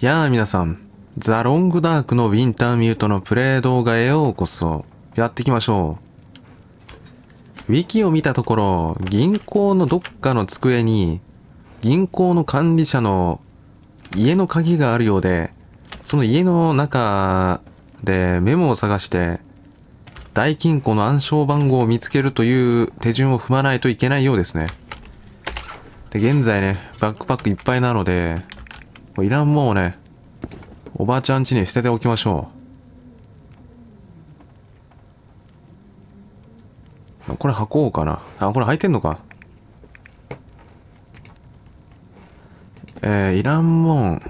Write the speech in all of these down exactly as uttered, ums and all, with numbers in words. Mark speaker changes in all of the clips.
Speaker 1: やあ皆さん、ザ・ロングダークのウィンターミュートのプレイ動画へようこそ。やっていきましょう。ウィキを見たところ、銀行のどっかの机に、銀行の管理者の家の鍵があるようで、その家の中でメモを探して、大金庫の暗証番号を見つけるという手順を踏まないといけないようですね。で、現在ね、バックパックいっぱいなので、いらんもんをね、おばあちゃん家に捨てておきましょう。これ履こうかな。あ、これ履いてんのか。えー、いらんもん。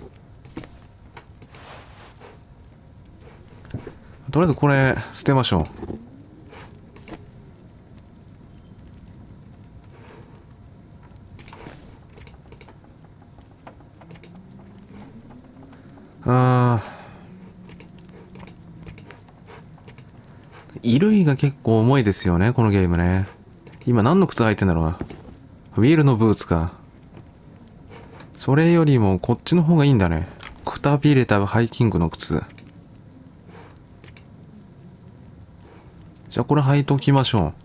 Speaker 1: とりあえずこれ捨てましょう。あー、衣類が結構重いですよね、このゲームね。今何の靴履いてんだろうな。ウィールのブーツか。それよりもこっちの方がいいんだね。くたびれたハイキングの靴。じゃあこれ履いときましょ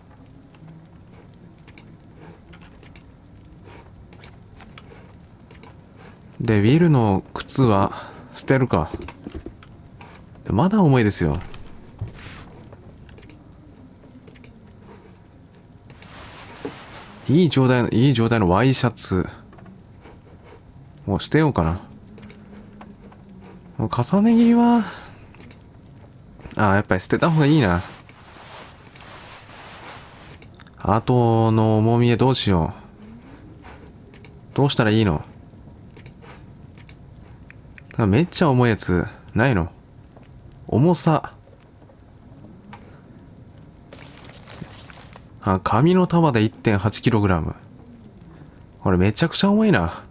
Speaker 1: う。で、ウィールの靴は捨てるか。まだ重いですよ。いい状態の、いい状態のワイシャツ。もう捨てようかな。もう重ね着は、ああ、やっぱり捨てた方がいいな。あとの重みへどうしよう。どうしたらいいの？めっちゃ重いやつ、ないの？重さ。あ、紙の束で いってんはちキログラム。これめちゃくちゃ重いな。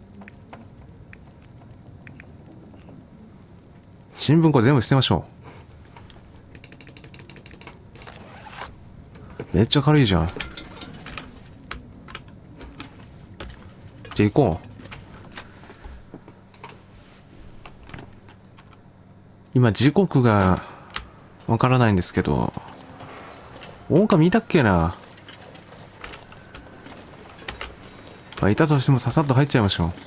Speaker 1: 新聞これ全部捨てましょう。めっちゃ軽いじゃん。じゃあ行こう。今時刻がわからないんですけど、狼いたっけな。まあ、いたとしてもささっと入っちゃいましょう。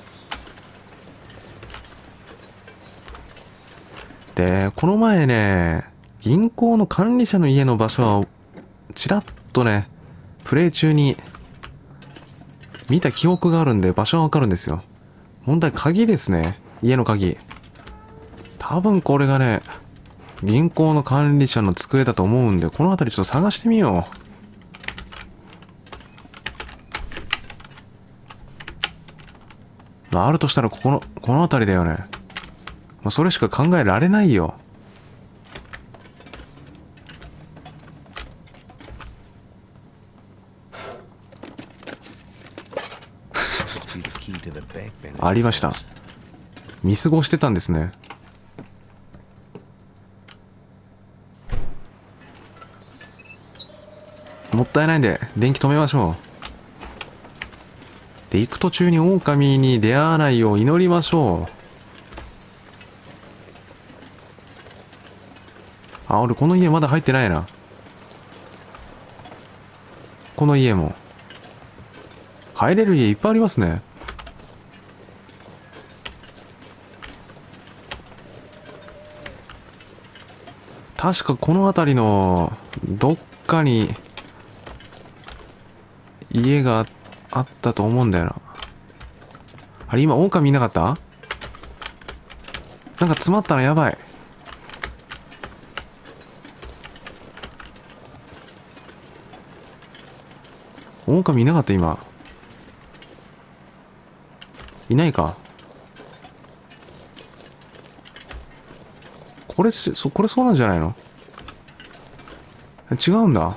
Speaker 1: で、この前ね、銀行の管理者の家の場所は、ちらっとね、プレイ中に見た記憶があるんで、場所はわかるんですよ。問題、鍵ですね。家の鍵。多分これがね、銀行の管理者の机だと思うんで、この辺りちょっと探してみよう。まあ、あるとしたらここの、この辺りだよね。まあ、それしか考えられないよ。ありました。見過ごしてたんですね。もったいないんで電気止めましょう。で、行く途中に狼に出会わないよう祈りましょう。あ、俺この家まだ入ってないな。この家も入れる家いっぱいありますね。確かこの辺りのどっかに家があったと思うんだよな。あれ今狼いなかった？なんか詰まったのやばい。狼いなかった今。いないか。これそこれそうなんじゃないの？違うんだ。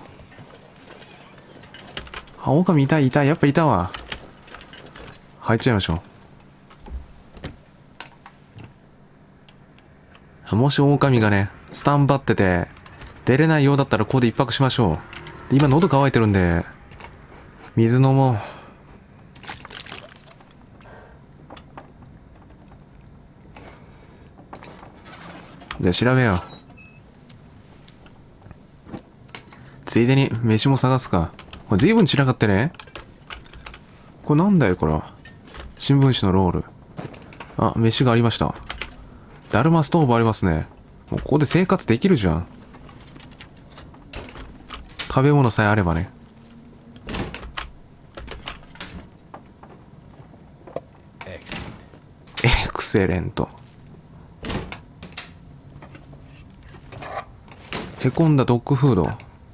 Speaker 1: あ、狼いたいたやっぱいたわ。入っちゃいましょう。もし狼がねスタンバってて出れないようだったらここで一泊しましょう。で今喉乾いてるんで水飲もう。 じゃあ調べよう。ついでに飯も探すか。これ随分散らかってね。これなんだよこれは。新聞紙のロール。あ、飯がありました。だるまストーブありますね。もうここで生活できるじゃん。食べ物さえあればね。エクセレント。へこんだドッグフード。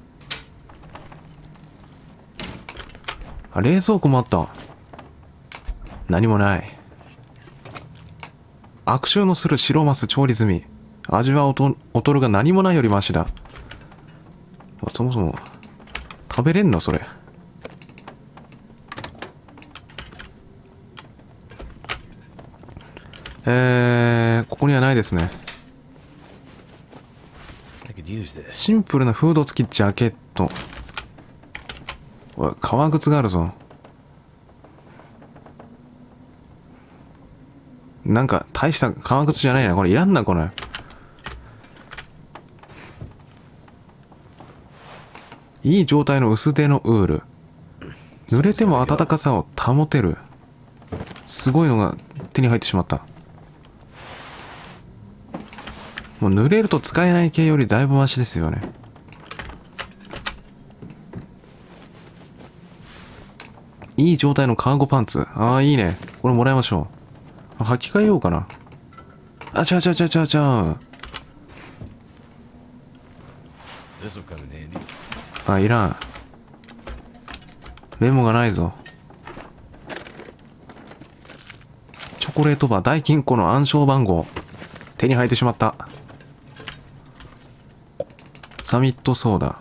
Speaker 1: あ、冷蔵庫もあった。何もない。悪臭のする白マス調理済み。味は劣るが何もないよりマシだ。そもそも食べれんのそれ。えー、ここにはないですね。シンプルなフード付きジャケット。おい、革靴があるぞ。なんか大した革靴じゃないな。これいらんなこれ。いい状態の薄手のウール。濡れても暖かさを保てる。すごいのが手に入ってしまった。もう濡れると使えない系よりだいぶマシですよね。いい状態のカーゴパンツ。ああ、いいね。これもらいましょう。履き替えようかな。あ、ちゃうちゃうちゃうちゃうちゃう。あ、いらん。メモがないぞ。チョコレートバー大金庫の暗証番号。手に入ってしまった。サミットソーダ。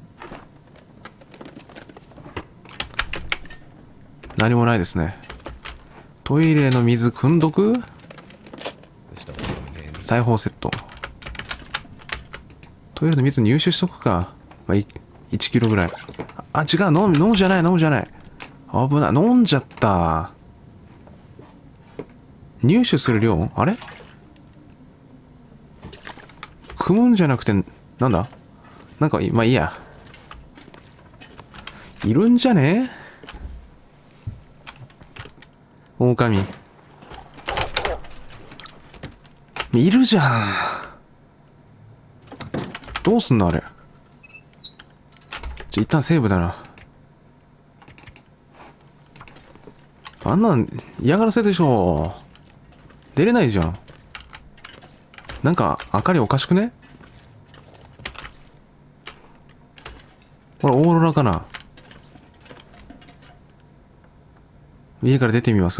Speaker 1: 何もないですね。トイレの水汲んどく？裁縫セット。トイレの水入手しとくか。まあ、いちキロぐらい。あ、違う。飲む、飲むじゃない、飲むじゃない。危ない。飲んじゃった。入手する量あれ？汲むんじゃなくて、なんだ？なんか、まあいいや。いるんじゃね？狼。いるじゃん。どうすんのあれ。ちょ、一旦セーブだな。あんなん嫌がらせでしょ。出れないじゃん。なんか、明かりおかしくね？これオーロラかな？家から出てみます？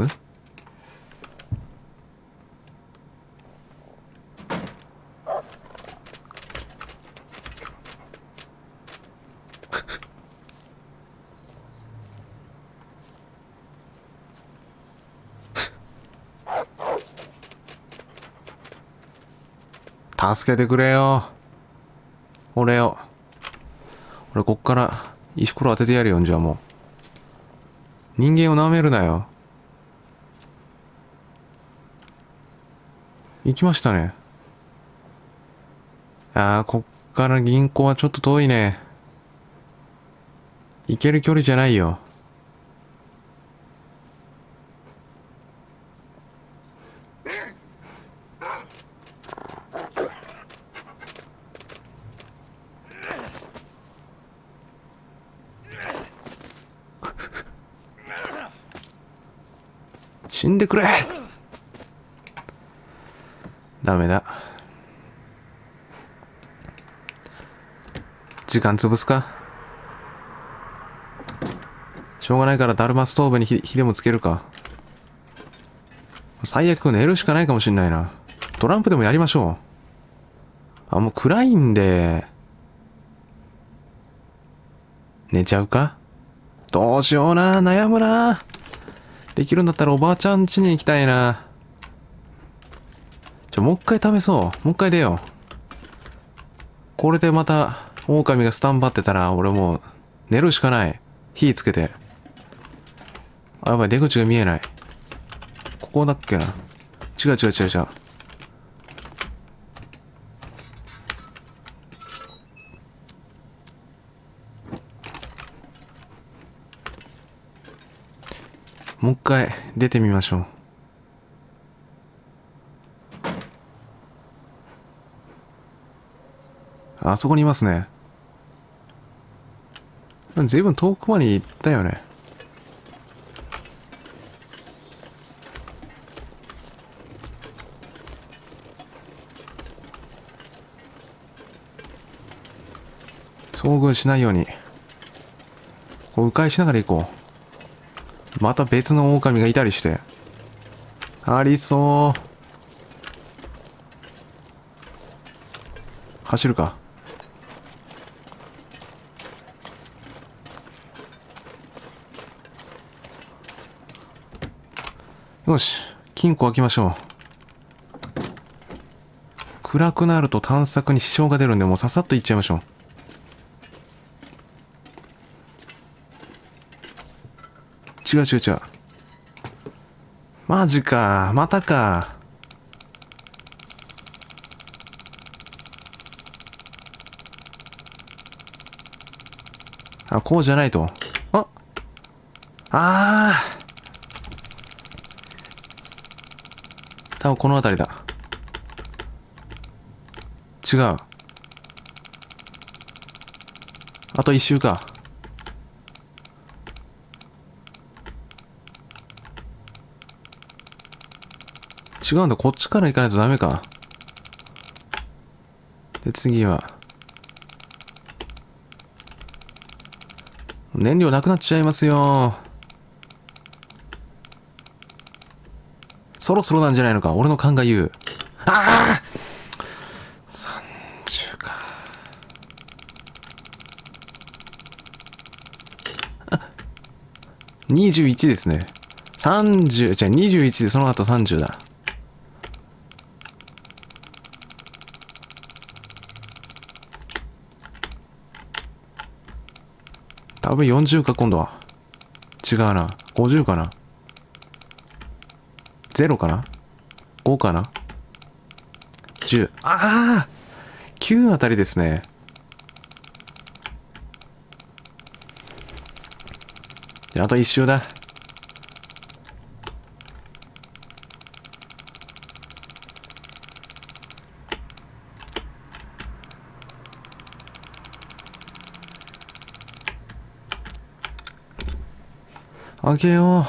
Speaker 1: 助けてくれよ。俺よ。俺こっから石ころ当ててやるよんじゃあもう。人間を舐めるなよ。行きましたね。ああ、こっから銀行はちょっと遠いね。行ける距離じゃないよ。死んでくれ。ダメだ。時間潰すか。しょうがないからだるまストーブに火火でもつけるか。最悪寝るしかないかもしんないな。トランプでもやりましょう。あ、もう暗いんで。寝ちゃうか？どうしような。悩むな。できるんだったらおばあちゃん家に行きたいな。ちょ、もう一回試そう。もう一回出よう。これでまた、狼がスタンバってたら、俺もう、寝るしかない。火つけて。あ、やばい、出口が見えない。ここだっけな。違う違う違う違う。 もう一回出てみましょう。あそこにいますね。ずいぶん遠くまで行ったよね。遭遇しないように。こう迂回しながら行こう。また別の狼がいたりして。ありそう。走るか。よし、金庫開きましょう。暗くなると探索に支障が出るんで、もうささっと行っちゃいましょう。違う違う違う。マジか。またか。あ、こうじゃないと。ああー。多分この辺りだ。違う。あと一周か。違うんだ。こっちから行かないとダメか。で、次は。燃料なくなっちゃいますよ。そろそろなんじゃないのか。俺の勘が言う。ああ !さんじゅう か。にじゅういちですね。さんじゅう、じゃあにじゅういちでその後さんじゅうだ。多分よんじゅうか、今度は。違うな。ごじゅうかな。ゼロかな ?ご かな ?じゅう。ああ !きゅう あたりですね。じゃあ、あと一周だ。開けよう。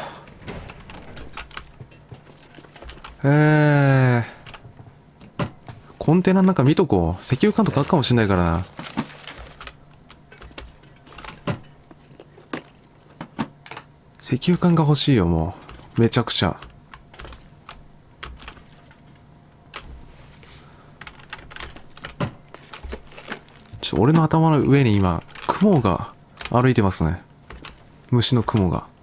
Speaker 1: えー。コンテナの中見とこう。石油缶とかあるかもしんないからな。石油缶が欲しいよ、もう。めちゃくちゃ。ちょっと俺の頭の上に今、雲が歩いてますね。虫の雲が。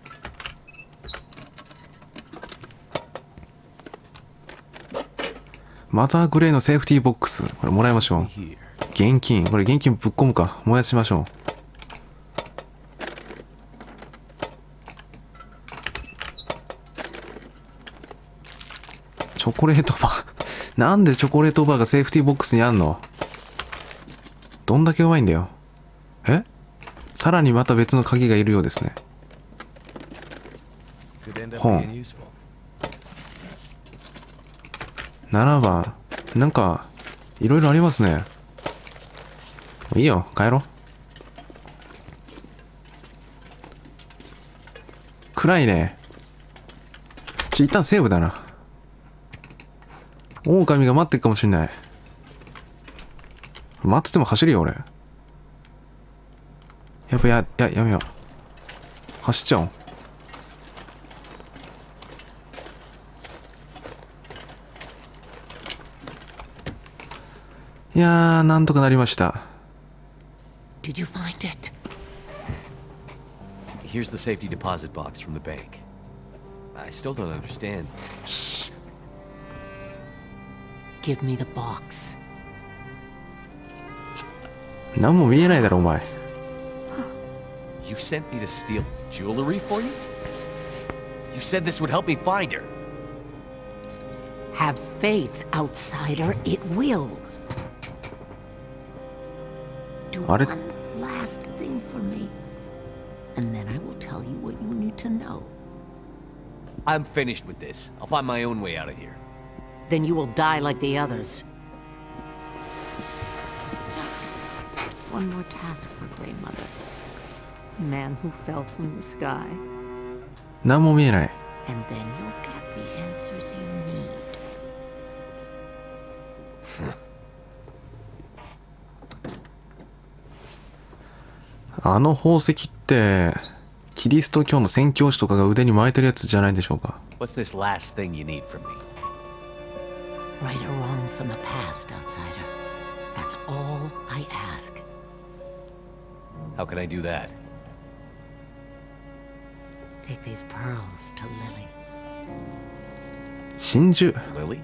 Speaker 1: マザーグレーのセーフティーボックス。これもらいましょう。現金。これ現金ぶっ込むか。燃やしましょう。チョコレートバー。なんでチョコレートバーがセーフティーボックスにあんの？どんだけうまいんだよ。え？さらにまた別の鍵がいるようですね。本。ななばん。なんか、いろいろありますね。いいよ、帰ろう。暗いね。ちょ、一旦セーブだな。狼が待ってるかもしんない。待ってても走るよ、俺。やっぱや、や、やめよう。走っちゃおう。いやー、なんとかなりました。
Speaker 2: Did you find it?
Speaker 3: Here's the safety deposit box from the bank. I still don't understand.
Speaker 2: Shh. Give me the box.
Speaker 1: 何も見えないだろ、お前。
Speaker 3: You sent me to steal jewelry for you? You said this would help me find her.
Speaker 2: Have faith, outsider. It will. Do
Speaker 1: Are it-
Speaker 2: one last thing for me, and then I will tell you what you need to know.
Speaker 3: I'm finished with this. I'll find my own way out of here.
Speaker 2: Then you will die like the others. Just one more task for Grey Mother. Man who fell from the sky.
Speaker 1: 何も見えない。
Speaker 2: And then you'll get the answers you need.
Speaker 1: あの宝石ってキリスト教の宣教師とかが腕に巻いてるやつじゃないんでしょうか。
Speaker 3: What's this last thing you need from me?
Speaker 2: Right or wrong from the past, outsider. That's all I ask.
Speaker 3: How can I do that?
Speaker 2: Take these pearls to Lily.
Speaker 1: 真珠
Speaker 3: Lily?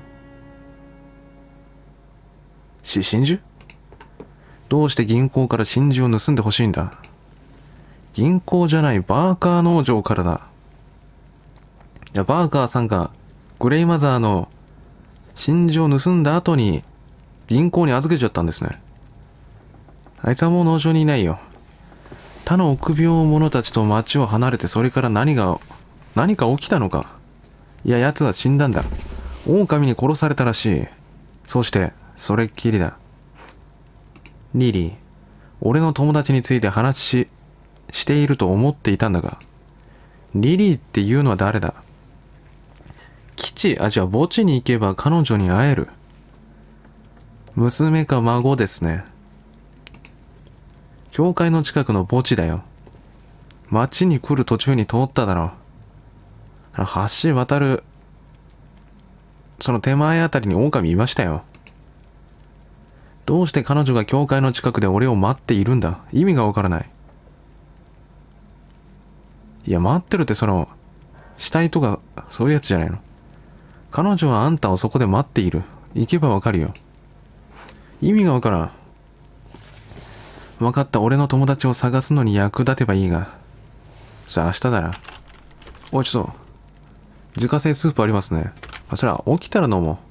Speaker 1: し真珠どうして銀行から真珠を盗んでほしいんだ。銀行じゃないバーカー農場からだ。いやバーカーさんがグレイマザーの真珠を盗んだ後に銀行に預けちゃったんですね。あいつはもう農場にいないよ。他の臆病者たちと町を離れて、それから何が何か起きたのか。いや奴は死んだんだ。狼に殺されたらしい。そしてそれっきりだ。リリー、俺の友達について話ししていると思っていたんだが、リリーっていうのは誰だ。基地、あ、じゃあ墓地に行けば彼女に会える。娘か孫ですね。教会の近くの墓地だよ。町に来る途中に通っただろう。橋渡るその手前あたりに狼いましたよ。どうして彼女が教会の近くで俺を待っているんだ。意味がわからない。いや待ってるってその死体とかそういうやつじゃないの。彼女はあんたをそこで待っている。行けばわかるよ。意味がわからん。わかった。俺の友達を探すのに役立てばいいが。さあ明日だな。おいちょっと自家製スープありますね。あ、それは起きたら飲も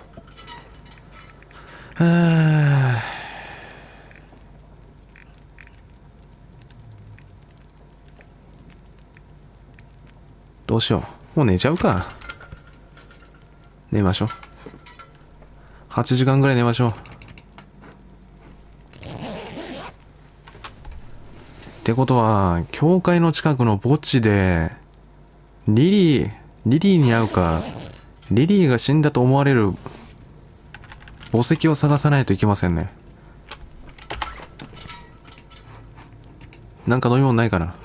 Speaker 1: う。はあ。どうしよう。もう寝ちゃうか。寝ましょう。はちじかんぐらい寝ましょう。ってことは、教会の近くの墓地で、リリー、リリーに会うか、リリーが死んだと思われる墓石を探さないといけませんね。なんか飲み物ないかな。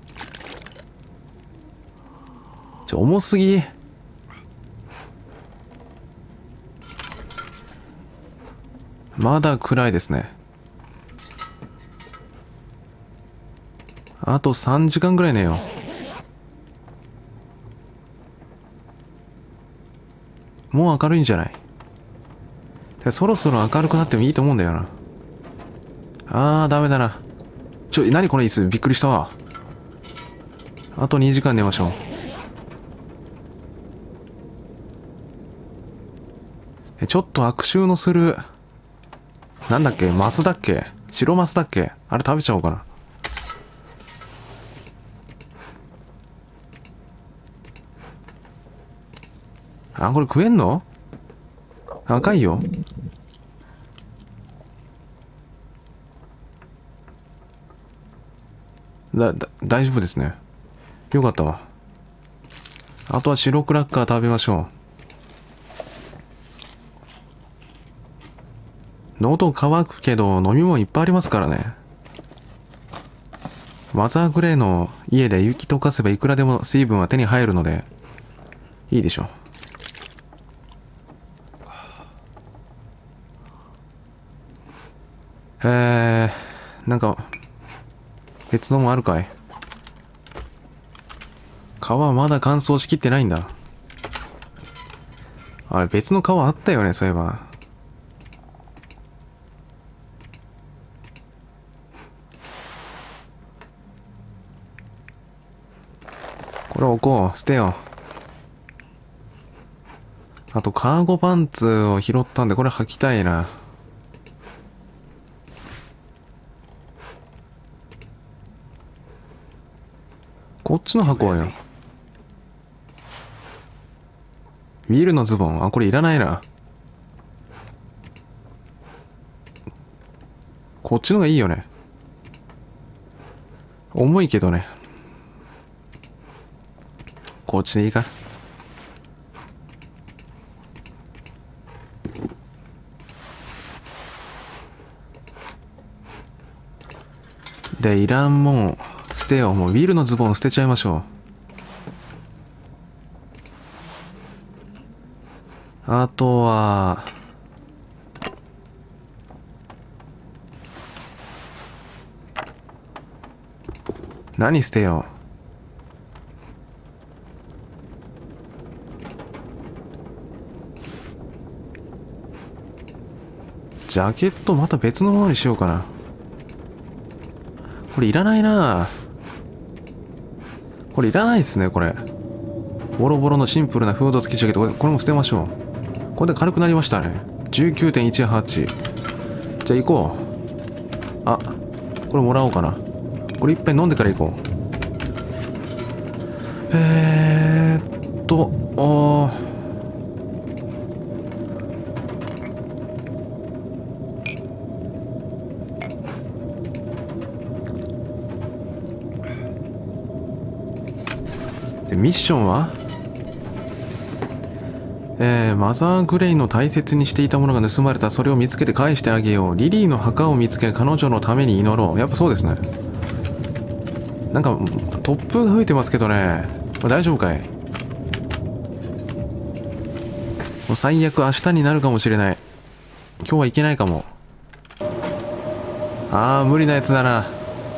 Speaker 1: ちょ、重すぎ。まだ暗いですね。あとさんじかんぐらい寝よう。もう明るいんじゃない？そろそろ明るくなってもいいと思うんだよな。あー、ダメだな。ちょ、何この椅子、びっくりしたわ。あとにじかん寝ましょう。ちょっと悪臭のする、なんだっけ、マスだっけ、白マスだっけ、あれ食べちゃおうかな。あ、これ食えんの？赤いよ。だ、だ、大丈夫ですね。よかったわ。あとは白クラッカー食べましょう。喉乾くけど飲み物いっぱいありますからね。マザーグレーの家で雪溶かせばいくらでも水分は手に入るのでいいでしょう。えー、なんか別のもあるかい。皮まだ乾燥しきってないんだ。あれ別の皮あったよね、そういえば。これ置こう。捨てよう。あとカーゴパンツを拾ったんでこれ履きたいな。こっちの箱はよ。 ウィルのズボン。あ、これいらないな。こっちのがいいよね。重いけどね。こっちでいいか。で、いらんもん捨てよう。もうウィルのズボン捨てちゃいましょう。あとは何捨てよう。ジャケットまた別のものにしようかな。これいらないな。これいらないですね。これボロボロのシンプルなフード付きジャケット、これも捨てましょう。これで軽くなりましたね。 じゅうきゅうてんいちはち。 じゃあ行こう。あ、これもらおうかな。これいっぺん飲んでから行こう。えーっとあーでミッションはえー、マザー・グレイの大切にしていたものが盗まれた。それを見つけて返してあげよう。リリーの墓を見つけ彼女のために祈ろう。やっぱそうですね。なんか突風が吹いてますけどね。大丈夫かい。もう最悪明日になるかもしれない。今日はいけないかも。ああ無理なやつだな。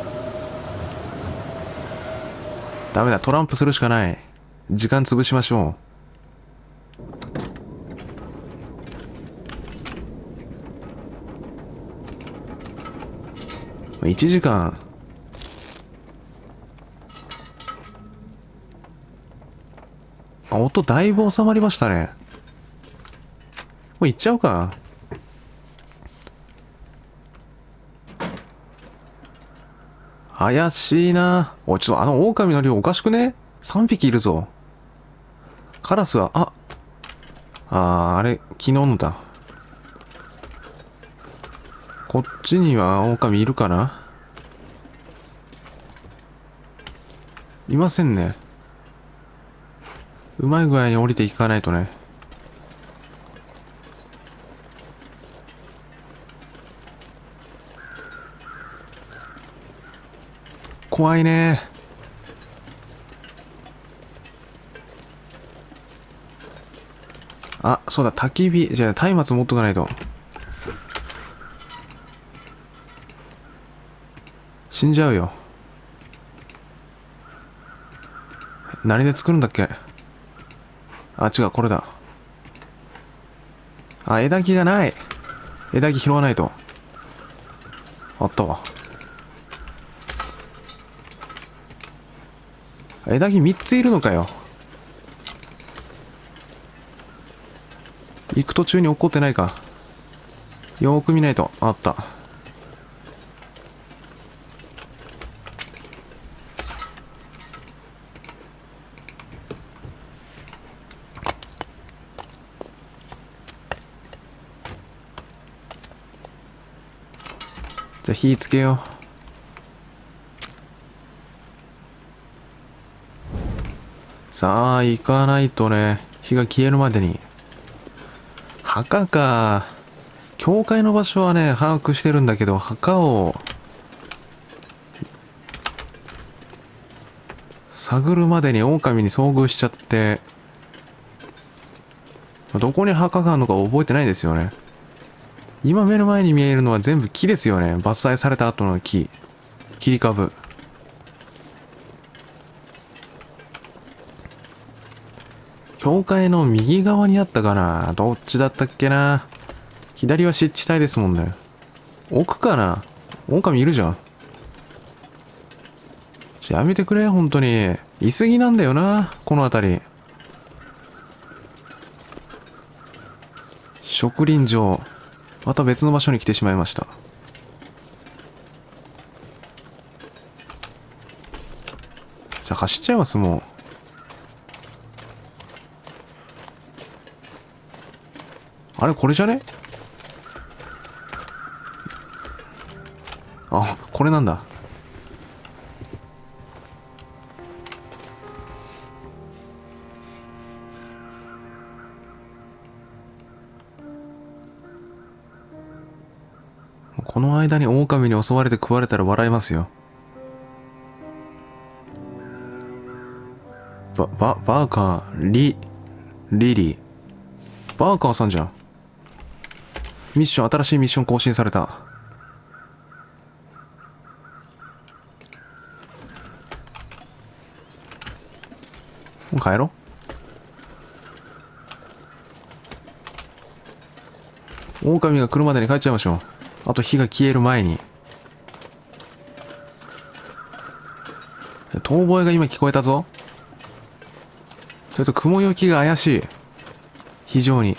Speaker 1: ダメだ、トランプするしかない。時間潰しましょう。いちじかん。あ、音だいぶ収まりましたね。もう行っちゃうか。怪しいな。おい、ちょっとあの狼の量おかしくね？ さん 匹いるぞ。カラスは、あ、あー、あれ、昨日のだ。こっちには狼いるかな？いませんね。うまい具合に降りていかないとね。怖いね。あ、そうだ、焚き火。じゃあ、松明持っとかないと。死んじゃうよ。何で作るんだっけ？あ、違う、これだ。あ、枝木がない。枝木拾わないと。あったわ。枝木みっついるのかよ。行く途中に落っこってないか。よーく見ないと。あった。じゃあ火つけよう。さあ行かないとね。火が消えるまでに。墓か。教会の場所はね把握してるんだけど、墓を探るまでに狼に遭遇しちゃって、どこに墓があるのか覚えてないですよね。今目の前に見えるのは全部木ですよね。伐採された後の木。切り株。教会の右側にあったかな。どっちだったっけな。左は湿地帯ですもんね。奥かな。狼いるじゃん。やめてくれ、本当に。いすぎなんだよな、この辺り。植林場。また別の場所に来てしまいました。じゃあ走っちゃいます、もあれこれじゃね？あ、これなんだ。この間に狼に襲われて食われたら笑いますよ。バ、バ、バーカー、リ、リリー。バーカーさんじゃん。ミッション、新しいミッション更新された。もう帰ろう。狼が来るまでに帰っちゃいましょう。あと火が消える前に。遠吠えが今聞こえたぞ。それと雲行きが怪しい。非常に。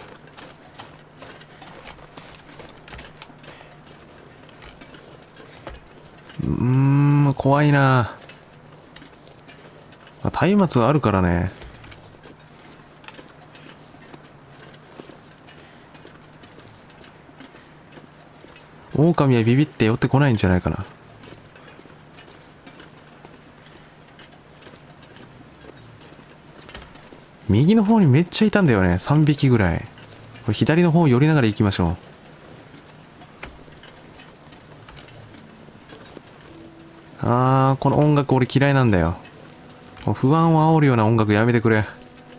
Speaker 1: うーん、怖いな。松明あるからね。狼はビビって寄ってこないんじゃないかな。右の方にめっちゃいたんだよね。さんびきぐらい。これ左の方を寄りながら行きましょう。あー、この音楽俺嫌いなんだよ。不安を煽るような音楽やめてくれ。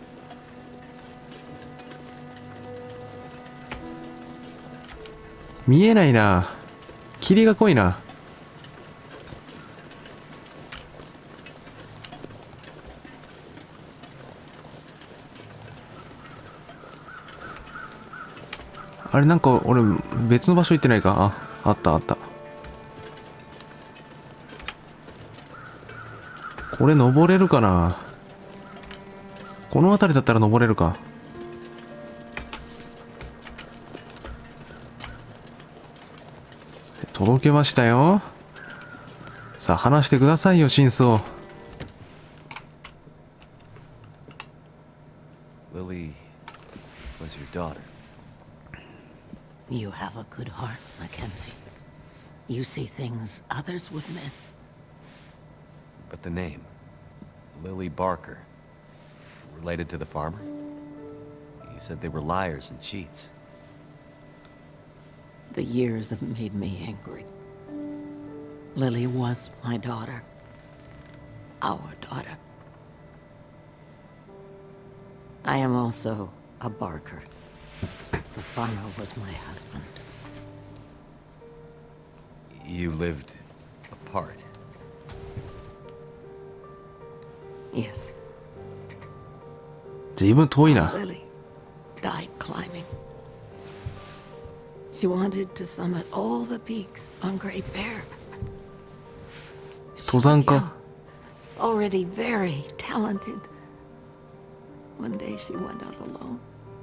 Speaker 1: 見えないな。霧が濃いな。あれなんか俺別の場所行ってないか。あ、あったあった。これ登れるかな。この辺りだったら登れるか。届けましたよ。さあ話してくださいよ、真相。
Speaker 3: Lily was your daughter.
Speaker 2: You have a good heart, Mackenzie. You see things others would miss.
Speaker 3: But the name, Lily Barker, related to the farmer? You said they were liars and cheats.
Speaker 2: The years have made me angry. Lily was my daughter. Our daughter. I am also a Barker. The farmer was my husband.
Speaker 3: You lived apart.
Speaker 2: Yes.
Speaker 1: 随分遠いな。
Speaker 2: Lily died climbing. She wanted to summit all the peaks on Great Bear. She
Speaker 1: 登山
Speaker 2: was
Speaker 1: 家。
Speaker 2: young, already very talented. One day she went out alone.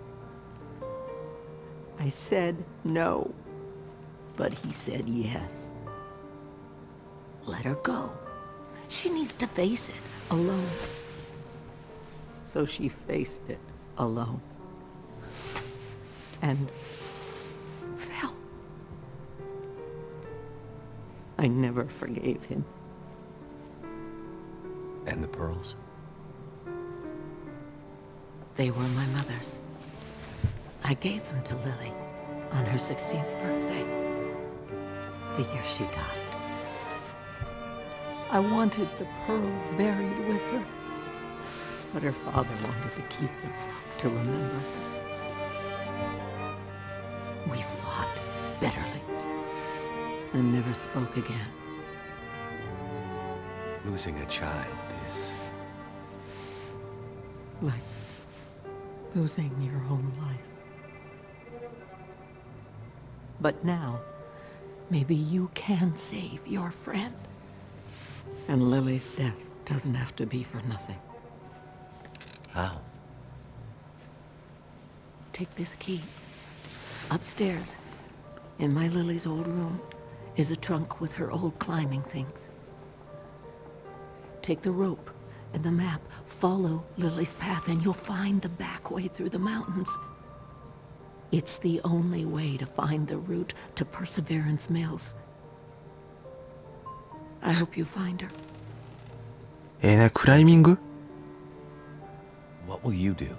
Speaker 2: I said no, but he said yes. Let her go. She needs to face it alone. So she faced it alone. And fell. I never forgave him.
Speaker 3: And the pearls?
Speaker 2: They were my mother's. I gave them to Lily on her sixteenth birthday, the year she died. I wanted the pearls buried with her, but her father wanted to keep them to remember. We fought bitterly and never spoke again.
Speaker 3: Losing a child is...
Speaker 2: Like losing your own life. But now, maybe you can save your friend. And Lily's death doesn't have to be for nothing.
Speaker 3: How?
Speaker 2: Take this key. Upstairs, in my Lily's old room, is a trunk with her old climbing things. Take the rope and the map, follow Lily's path, and you'll find the back way through the mountains. It's the only way to find the route to Perseverance Mills. I hope you find her.
Speaker 1: えーね、クライミング
Speaker 3: What will you do?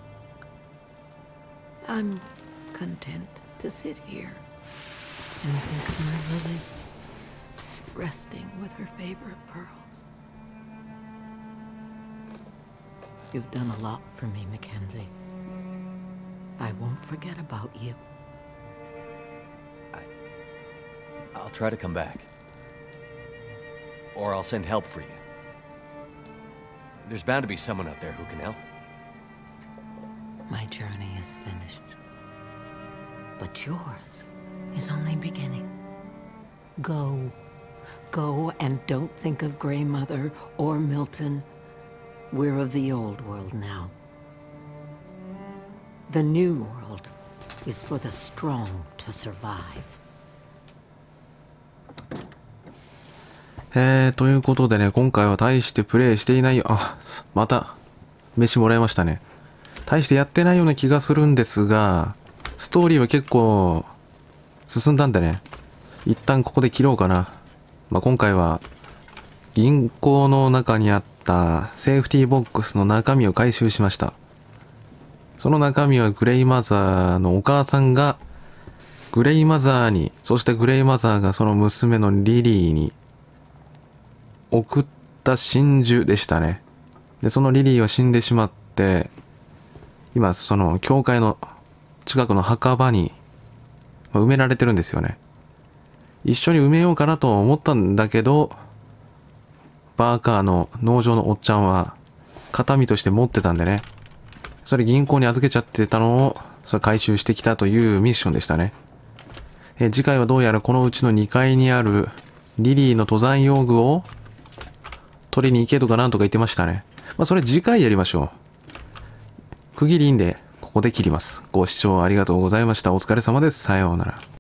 Speaker 2: I'm content to sit here and think of my Lily, resting with her favorite pearls. You've done a lot for me, Mackenzie. I won't forget about you.
Speaker 3: I'll try to come back. Or I'll send help for you. There's bound to be someone out there who can help.
Speaker 2: My journey is finished. But yours is only beginning. Go. Go and don't think of Grey Mother or Milton. We're of the old world now. The new world is for the strong to survive.
Speaker 1: えー、ということでね、今回は大してプレイしていないよ。あ、また、飯もらいましたね。大してやってないような気がするんですが、ストーリーは結構、進んだんでね、一旦ここで切ろうかな。まあ、今回は、銀行の中にあったセーフティーボックスの中身を回収しました。その中身はグレイマザーのお母さんが、グレイマザーに、そしてグレイマザーがその娘のリリーに、送った真珠でしたね。で、そのリリーは死んでしまって、今、その、教会の近くの墓場に、埋められてるんですよね。一緒に埋めようかなと思ったんだけど、バーカーの農場のおっちゃんは、形見として持ってたんでね。それ銀行に預けちゃってたのを、それ回収してきたというミッションでしたね。え、次回はどうやらこのうちのにかいにある、リリーの登山用具を、取りに行けとかなんとか言ってましたね。まあそれ次回やりましょう。区切りいいんで、ここで切ります。ご視聴ありがとうございました。お疲れ様です。さようなら。